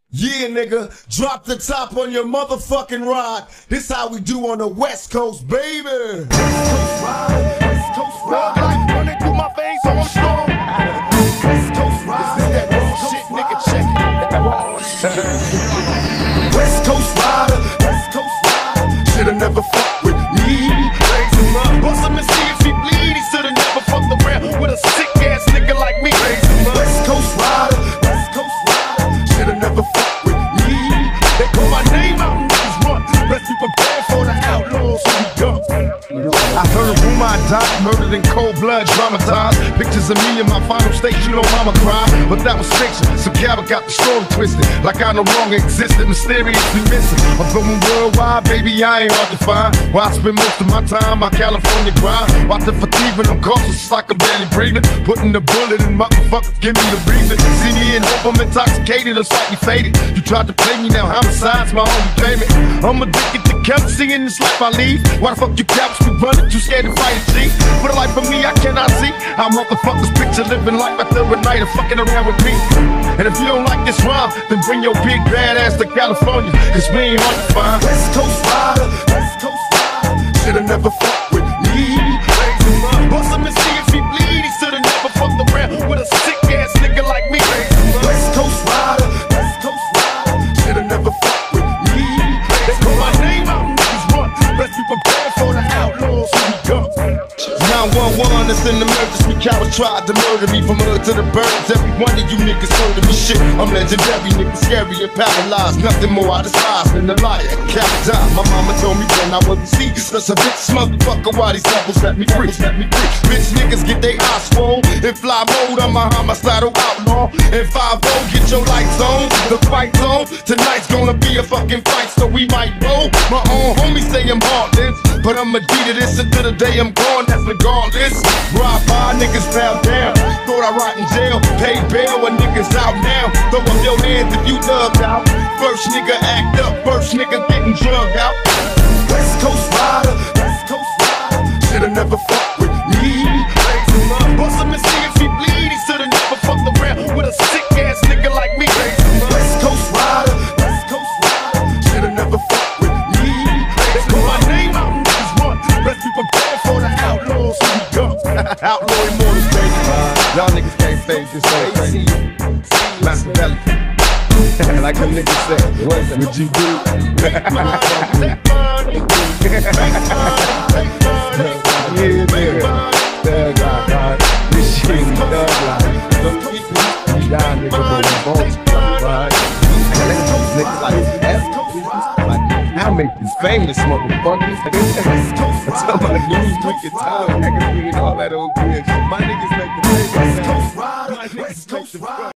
Yeah, nigga, drop the top on your motherfucking ride. This how we do on the West Coast, baby. West Coast Ridah, West Coast Ridah. Life running through my veins, so I'm strong. West Coast Ridah, this is that raw shit, nigga, check it. West Coast Ridah, West Coast Ridah. Shoulda never fucked with me. Raise him up, bust him and see if he bleed. He shoulda never fucked around with a sick ass nigga like me. Raise him up. West Coast Ridah, West Coast Ridah. Shoulda never fucked with me. They call my name out and niggas run. Let's be prepared for the outlaws who we come. I heard a rumor I died, murdered in cold blood, traumatized. Pictures of me in my final state, you know mama cried. But that was fiction, some coward got the story twisted. Like I no longer existed, mysteriously missing. I'm going worldwide, baby, I ain't hard to find. Why I spend most of my time, my California grind. Watching for thieving, I'm cautious like I'm barely breathing. Putting the bullet in motherfuckers, give me the reason. See me in hope I'm intoxicated or slightly faded. You tried to play me, now homicide's my only payment. I'm addicted to kept singing this life I lead. Why the fuck you cops be running? Too scared to fight a G. For the life of me, I cannot see how motherfuckers picture living life after a night of fucking around with me. And if you don't like this rhyme, then bring your big bad ass to California, cause we ain't hard to find. West Coast Ridah, West Coast Ridah. Shoulda never fucked with me. Raise him up, bust him and see if he bleed. He shoulda never fucked around with a sick ass nigga like me. Raise him up. West Coast Ridah, West Coast Ridah. Shoulda never fucked with me. They call my name out and niggas run. Let's be prepared for the outlaws who we come. 911, it's an emergency. Cowards tried to murder me from earth to the birds. Every one of you niggas heard of me. Shit, I'm legendary, nigga, scary and paralyzed. Nothing more I despise than a liar. Captain, my mama told me when I wasn't see. Such a bitch motherfucker, why these devils let me free? Bitch niggas get they eyes swole. In fly mode, I'm a homicidal outlaw. In 5-0, get your lights on. The fight zone, tonight's gonna be a fucking fight, so we might roll. My own homies say I'm heartless, but I'ma do this until the day I'm gone, that's regardless. Rob by niggas bow down. Thought I rot in jail, pay bail when niggas out now. Throw up your hands if you thugged out. First nigga act up, first nigga getting drugged out. West Coast Ridah, West Coast Ridah. Shoulda never fucked with me. Raise him up, bust him and see if he bleed. He shoulda never fucked around with a sick ass nigga like me. Raise him up. West Coast Ridah, West Coast Ridah. Shoulda never fucked with me. They call my name out and niggas run. Let's be prepared for the outlaws who we come. Outlaw immortals, baby. Y'all niggas can't fake this whole thing. Machiavelli. Like them niggas said, what would you do? Yeah, nigga. Thug life, this shit is thug life. Don't keep me down, nigga, but we both right? Niggas like that. I make you famous, motherfuckers. I tell my news, wicked time, I can bring all that old bitch. My niggas make the West Coast Ridah, West Coast Ridah.